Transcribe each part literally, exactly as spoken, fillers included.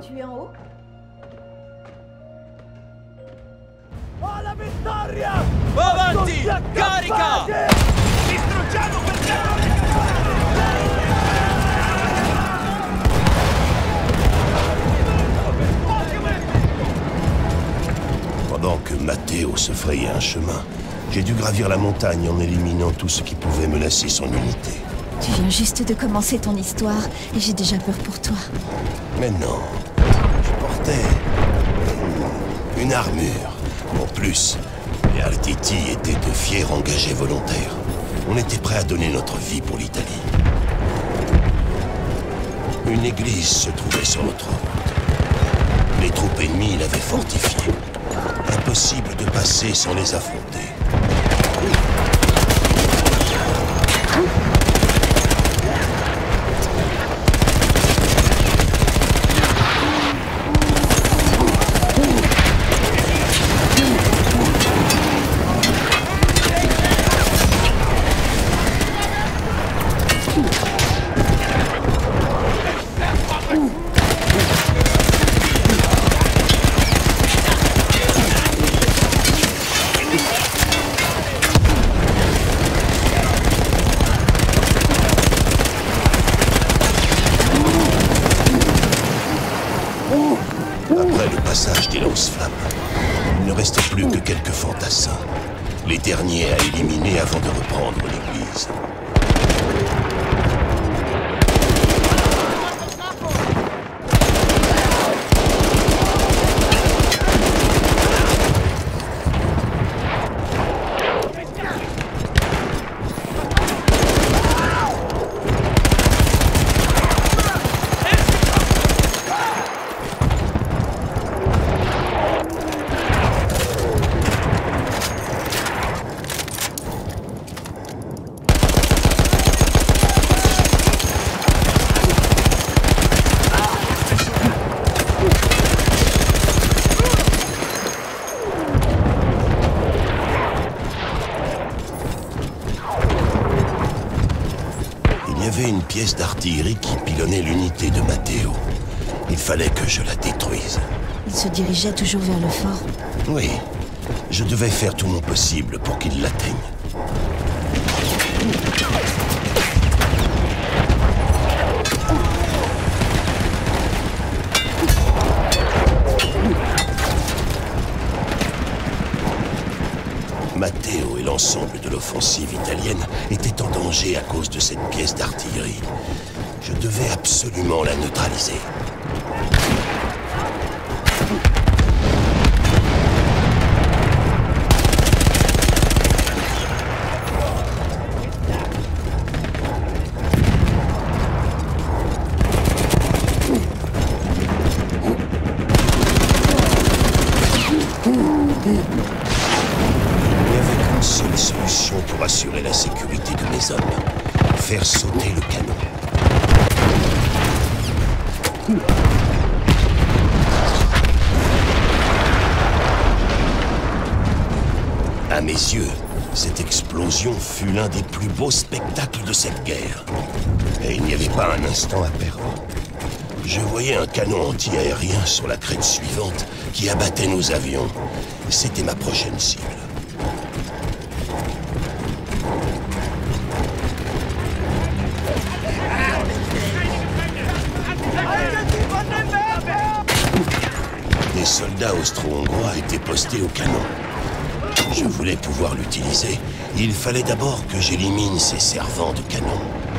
Tu es en haut? Alla vittoria! Avanti! Carica! Distruggiamo per Pendant que Matteo se frayait un chemin, j'ai dû gravir la montagne en éliminant tout ce qui pouvait menacer son unité. Tu viens juste de commencer ton histoire et j'ai déjà peur pour toi. Mais non, je portais une armure. En plus, les Altiti étaient de fiers engagés volontaires. On était prêts à donner notre vie pour l'Italie. Une église se trouvait sur notre route. Les troupes ennemies l'avaient fortifiée. Impossible de passer sans les affronter. Après le passage des lance-flammes, il ne restait plus que quelques fantassins, les derniers à éliminer avant de reprendre l'église. Il y avait une pièce d'artillerie qui pilonnait l'unité de Matteo. Il fallait que je la détruise. Il se dirigeait toujours vers le fort. Oui, je devais faire tout mon possible pour qu'il l'atteigne. Matteo et l'ensemble de l'offensive italienne étaient en danger à cause de cette pièce d'artillerie. Je devais absolument la neutraliser. Seule solution pour assurer la sécurité de mes hommes. Faire sauter le canon. À mes yeux, cette explosion fut l'un des plus beaux spectacles de cette guerre. Et il n'y avait pas un instant à perdre. Je voyais un canon anti-aérien sur la crête suivante qui abattait nos avions. C'était ma prochaine cible. Des soldats austro-hongrois étaient postés au canon. Je voulais pouvoir l'utiliser. Il fallait d'abord que j'élimine ces servants de canon.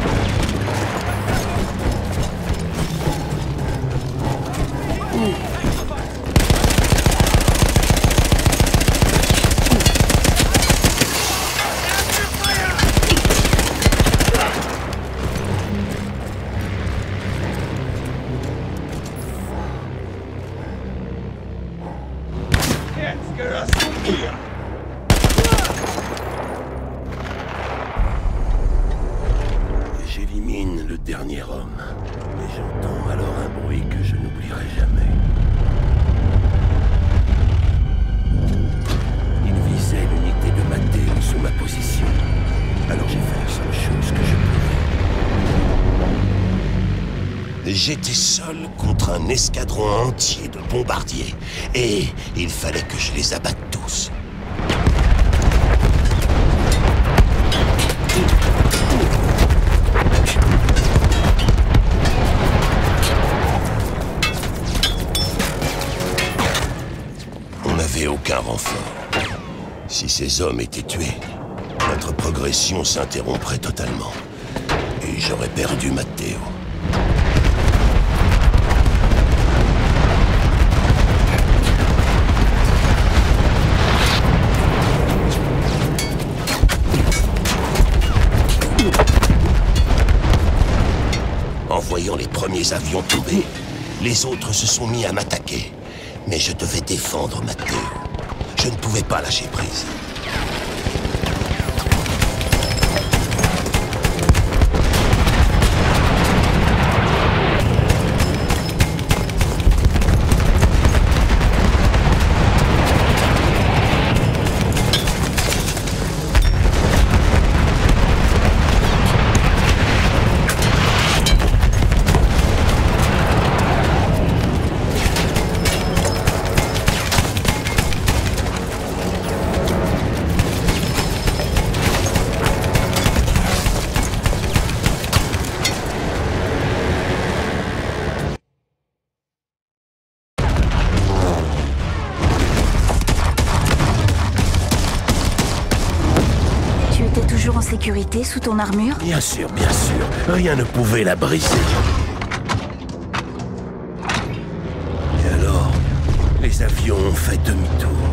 J'élimine le dernier homme, et j'entends alors un bruit que je n'oublierai jamais. Il visait l'unité de Matteo sous ma position. Alors j'ai fait la seule chose que je pouvais. J'étais seul contre un escadron entier de bombardiers. Et il fallait que je les abatte tous. On n'avait aucun renfort. Si ces hommes étaient tués, notre progression s'interromprait totalement. Et j'aurais perdu Matteo. En voyant les premiers avions tomber, les autres se sont mis à m'attaquer. Mais je devais défendre Matteo. Je ne pouvais pas lâcher prise. En sécurité sous ton armure? Bien sûr, bien sûr. Rien ne pouvait la briser. Et alors, les avions ont fait demi-tour.